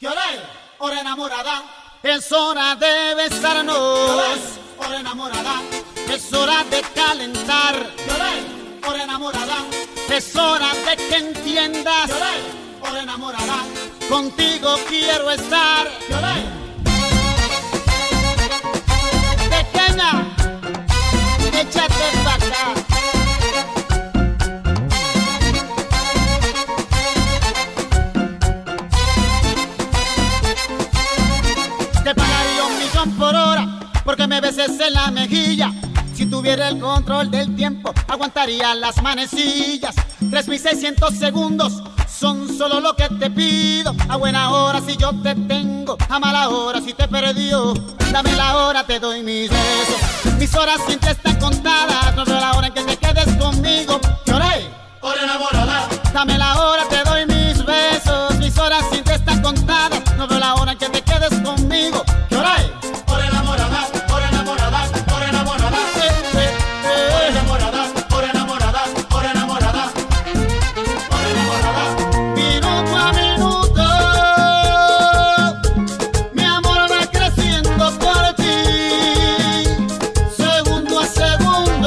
Lloré, hora enamorada. Es hora de besarnos. Lloré, hora enamorada. Es hora de calentar. Lloré, hora enamorada. Es hora de que entiendas. Lloré, hora enamorada. Contigo quiero estar. Lloré. Pequeña, échate pa' acá. Te pagaría 1.000.000 por hora porque me beses en la mejilla. Si tuviera el control del tiempo, aguantaría las manecillas. 3.600 segundos son solo lo que te pido. A buena hora si yo te tengo, a mala hora si te perdió. Dame la hora, te doy mis besos. Mis horas siempre están contadas. No veo la hora en que te quedes conmigo. Lloré, Hora enamorada. dame la hora, te doy mis besos. Mis horas siempre están contadas. No veo la hora en que te quedes conmigo. Lloré, Hora enamorada. Hora enamorada. Hora enamorada. Hora enamorada. Hora enamorada. Hora enamorada. Hora enamorada. minuto a minuto, mi amor va creciendo por ti. Segundo a segundo,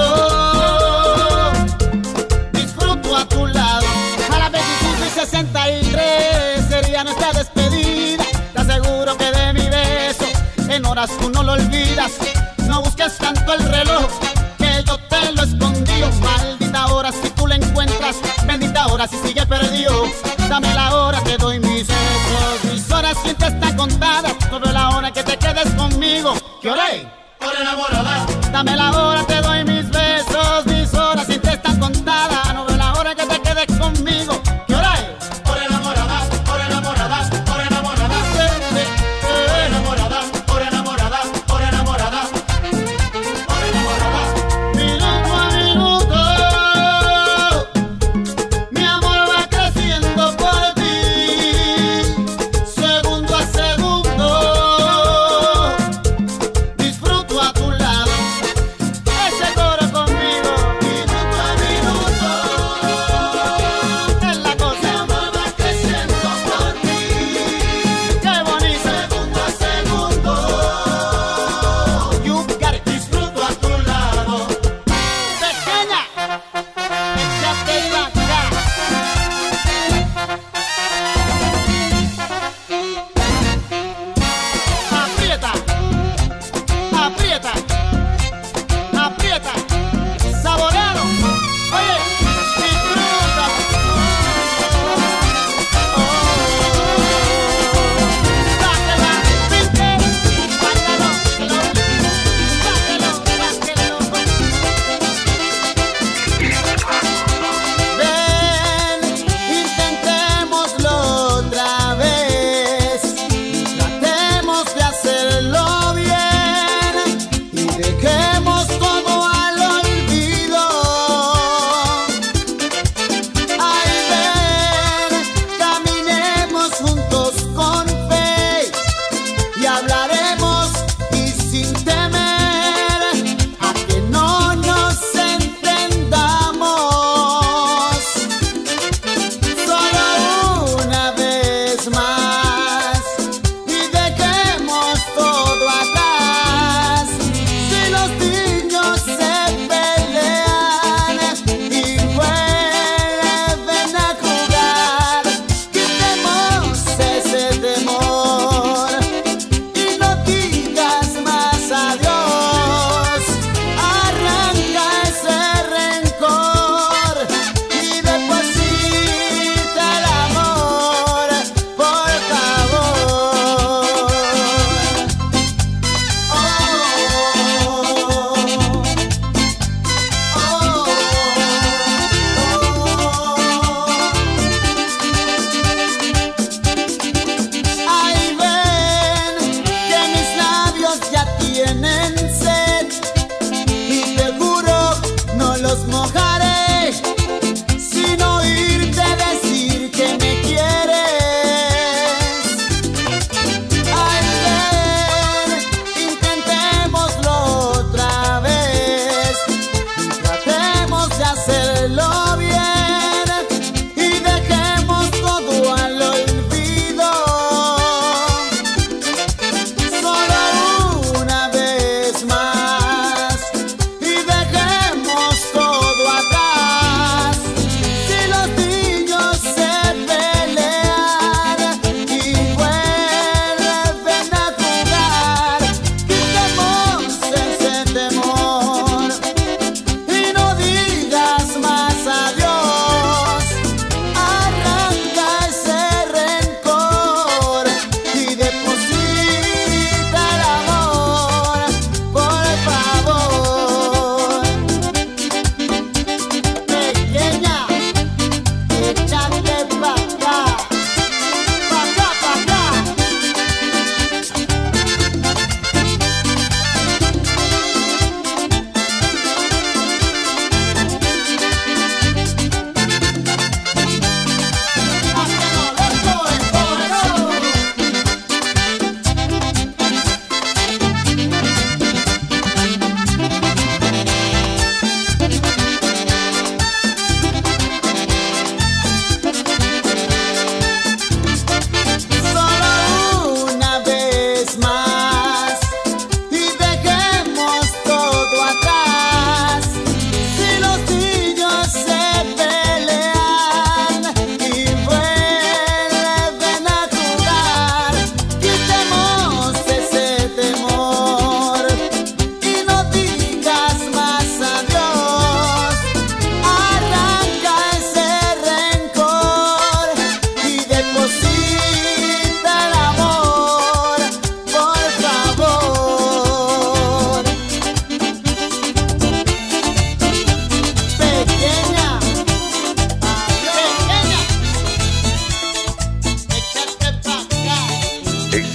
disfruto a tu lado. A las 25:63 sería nuestra despedida. Te aseguro que de mi beso en horas tú no lo olvidas. No busques tanto el reloj, que yo te lo escondí. Maldita hora si tú lo encuentras, bendita hora si sigue perdido. Dame la hora, te doy mis besos. Mis horas siempre están contadas. No veo la hora que te quedes conmigo. Lloré, Hora enamorada. dame la hora, te doy mis besos. Mis horas siempre están contadas. No veo la hora que te quedes conmigo. Lloré, Hora enamorada. Hora enamorada. Hora enamorada. Hora enamorada. Hora enamorada. Hora enamorada. Hora enamorada. minuto a minuto, mi amor va creciendo por ti. Segundo a segundo, disfruto a tu lado.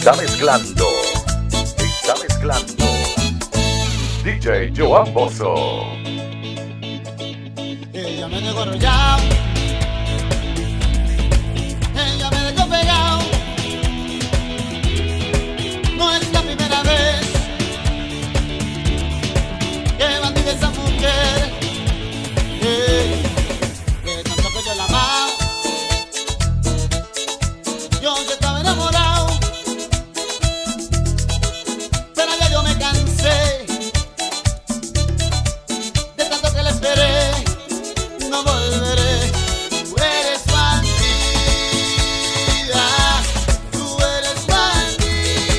Está mezclando DJ Joan Bosco. Ella me dejó arrollado, ella me dejó pegado. No es la primera vez que bandí de esa mujer. De tanto que yo la amaba, yo estaba enamorado, pero ya yo me cansé de tanto que le esperé. No volveré, tú eres bandida, tú eres bandida.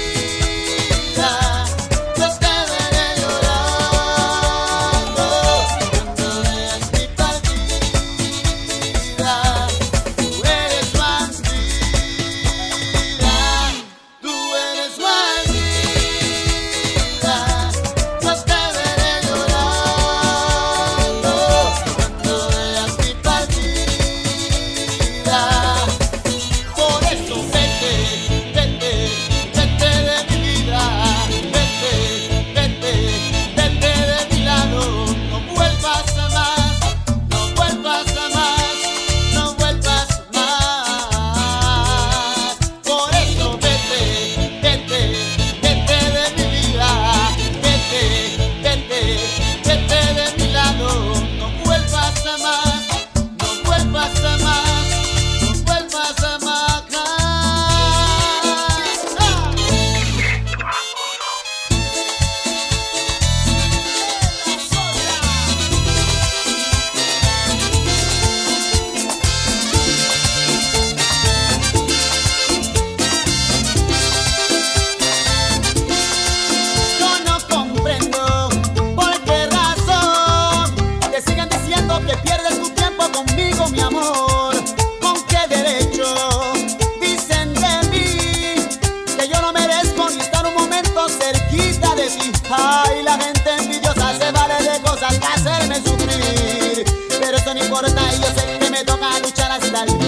Yo te veré llorando cuando veas mi partida. Tú eres bandida, tú eres bandida. Yo te veré llorando cuando veas mi partida. Por eso vete, vete, vete de mi vida. Vete, vete, vete de mi lado. No vuelvas a más, no vuelvas a más, no vuelvas más. Por eso vete, vete, vete de mi vida. Vete, vete, vete de mi lado. No vuelvas a más, no vuelvas a más, no vuelvas a más. Yo no comprendo por qué razón te siguen diciendo que pierdes tu tiempo conmigo, mi amor. ¿Con qué derecho dicen de mí que yo no merezco ni estar un momento cerquita de ti? Ay, la gente envidiosa se vale de cosas para hacerme sufrir, pero eso no importa y yo sé que me toca luchar hasta el fin.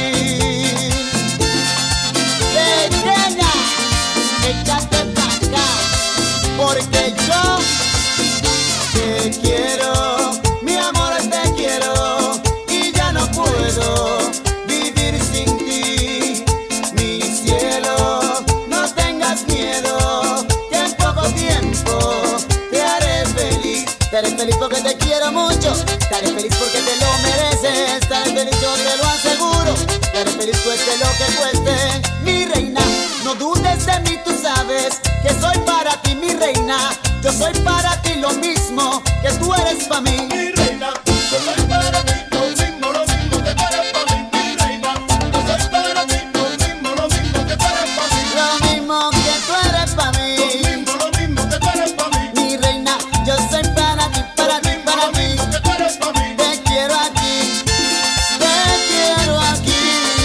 Pequeña, échate pa' acá, porque yo te quiero, mi amor, te quiero, y ya no puedo vivir sin ti, mi cielo. No tengas miedo, que en poco tiempo te haré feliz. Te haré feliz porque te quiero mucho, te haré feliz porque te lo mereces, te haré feliz, yo te lo aseguro. Te haré feliz cueste lo que cueste, mi reina. No dudes de mí, tú sabes que soy para ti, mi reina. Yo soy para ti lo mismo que tú eres para mí. Mi reina, yo soy para ti lo mismo que tú eres para mí. Mi reina, yo soy para ti lo mismo que tú eres para mí. Lo mismo que tú eres para mí. Lo mismo que tú eres para mí. Mi reina, yo soy para ti, para ti, para mí. Que tú eres para mí. Te quiero aquí, te quiero aquí.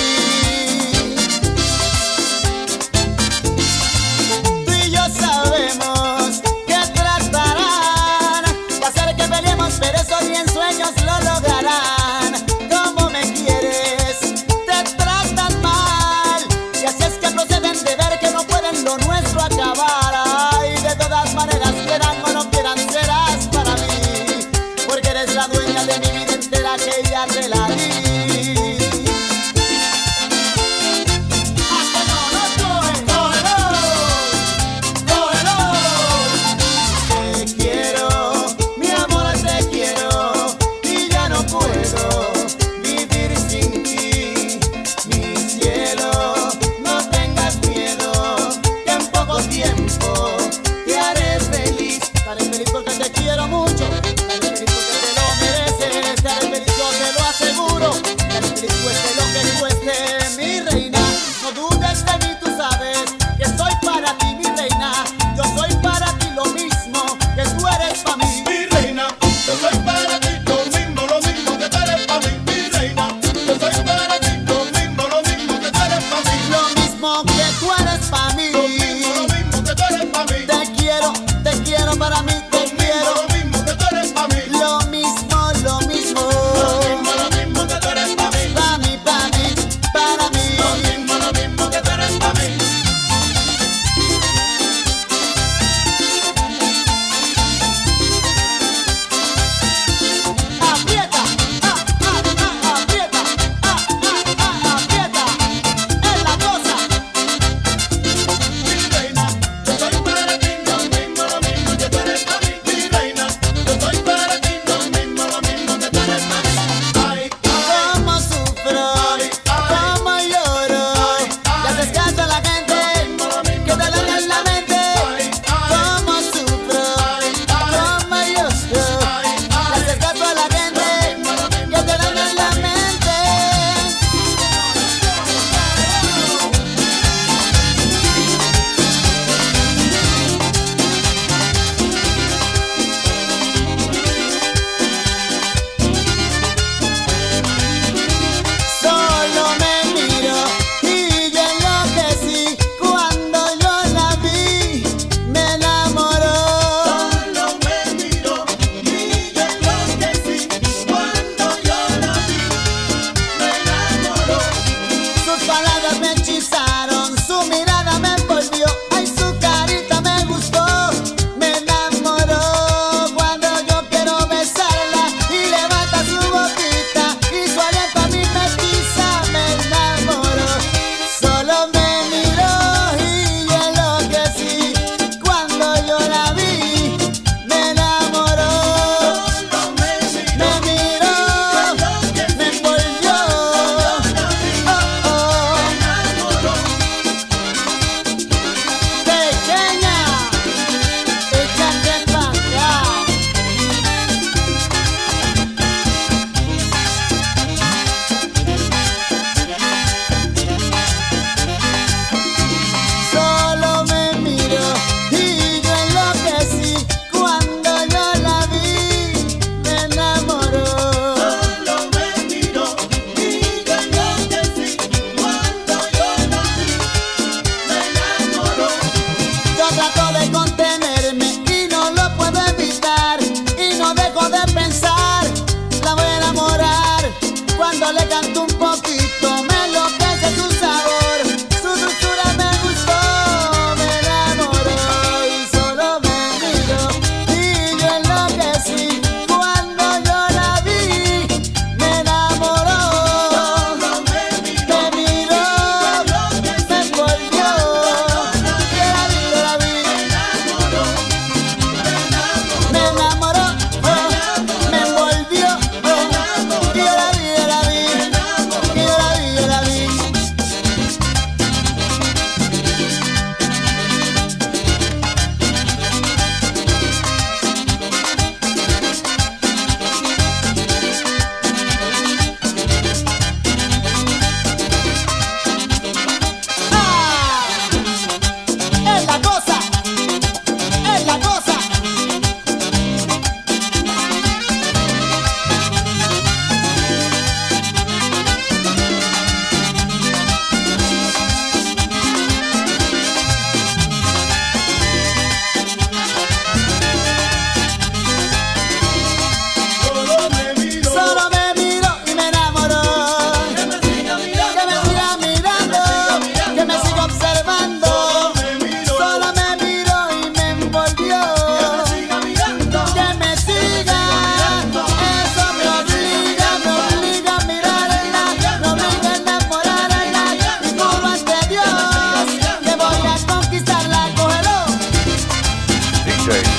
Tú y yo sabemos que tratarán de hacer que peleemos, pero eso ni en sueños lo lograrán. Como me quieres, te tratan mal, y así es que proceden de ver que no pueden lo nuestro acabar. Ay, de todas maneras, quieran o no quieran, serás para mí, porque eres la dueña de mi vida entera que ya te la di. Hasta no, no estoy. Cógelo, cógelo. Te quiero, mi amor, te quiero, y ya no puedo vivir sin ti, mi cielo. No tengas miedo, que en poco tiempo te haré feliz. Te haré feliz porque te quiero mucho, te haré feliz porque te lo mereces, te haré feliz, yo te lo aseguro. Te haré feliz cueste lo que cueste, mi reina. No dudes de mí, tú sabes que soy para ti, mi reina. Yo soy para ti lo mismo que tú eres para mí. Mi reina, yo soy para ti lo mismo que tú eres para mí. Mi reina, yo soy para ti lo mismo que tú eres para mí. Lo mismo que tú eres para mí. Lo mismo que tú eres para mí. Te quiero para mí, te quiero. Lo mismo que tú eres para mí. Lo mismo, lo mismo. Lo mismo que tú eres para mí. Para mí, para mí, para mí. Lo mismo que tú eres para mí.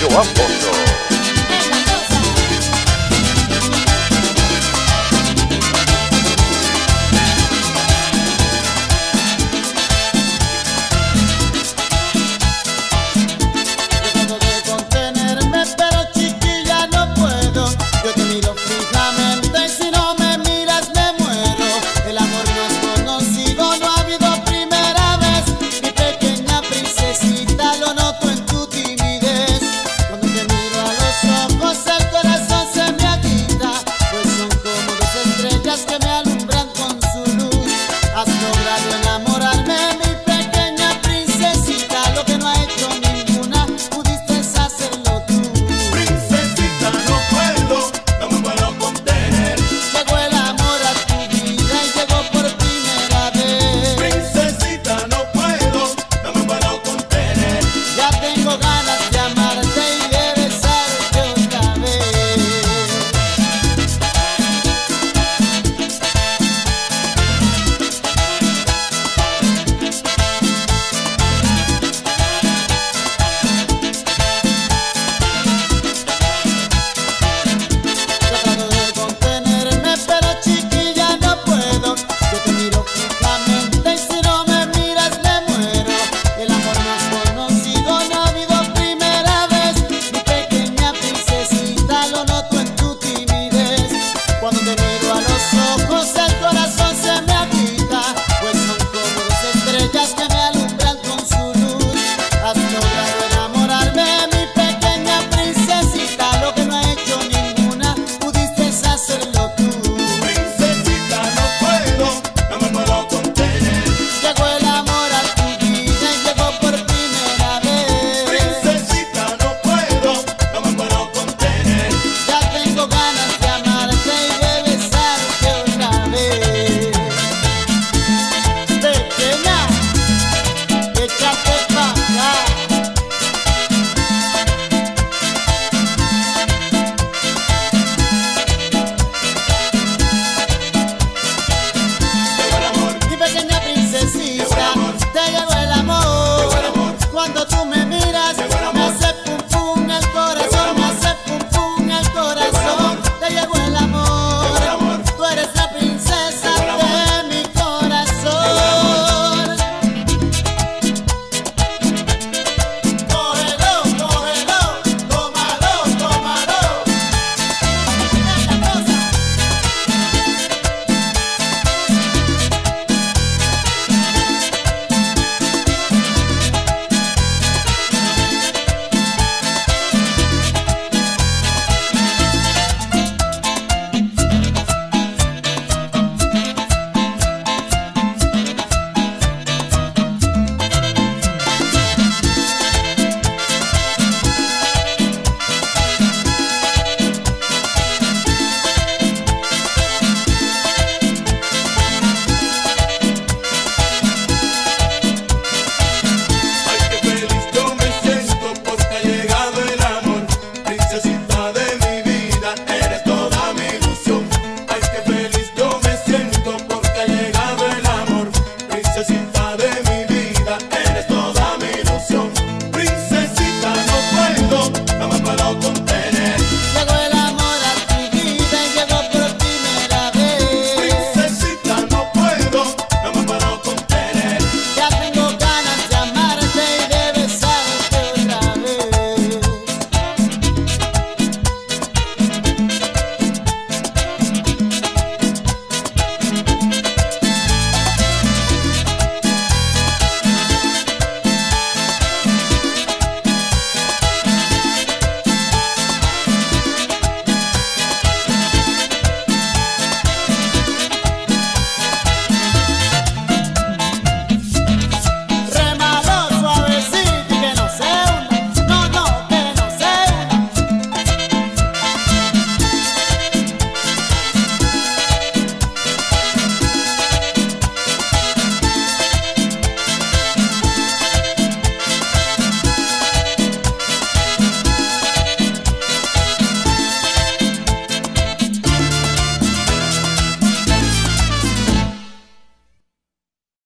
Joan Bozo. Trato de contenerme, pero chiquilla no puedo. Yo te miro fijamente y si no me miras me muero. El amor no es conocido, no ha habido primera vez. Mi pequeña princesita, lo noto en tu timidez. Cuando te miro a los ojos el corazón se me agita, pues son como dos estrellas que me alumbran con su luz. Has logrado enamorarme, mi pequeña princesita, lo que no ha hecho ninguna, pudiste hacerlo tú. Princesita, no me puedo contener. Llegó el amor a tu vida y llegó por primera vez. Princesita, no me puedo contener. Ya tengo ganas de amarte y de besarte otra vez. Trato de contenerme, pero chiquilla no puedo. Yo te miro fijamente y si no me miras me muero. El amor no es conocido, no ha habido primera vez. Mi pequeña princesita, lo noto en tu timidez. Cuando te miro a los ojos el corazón se me agita, pues son como dos estrellas que me alumbran con su luz. Has logrado enamorarme, mi pequeña princesita, lo que no ha hecho ninguna, pudiste hacerlo tú. Princesita, no me puedo contener. Llegó el amor a tu vida y llegó por primera vez. Princesita, no me puedo contener. Ya tengo ganas de amarte y de besarte otra vez. Pequeña, échate pa' acá. Llegó el amor, Mi pequeña princesita, Llegó el amor. te llegó el amor. Llegó el amor. Cuando tú me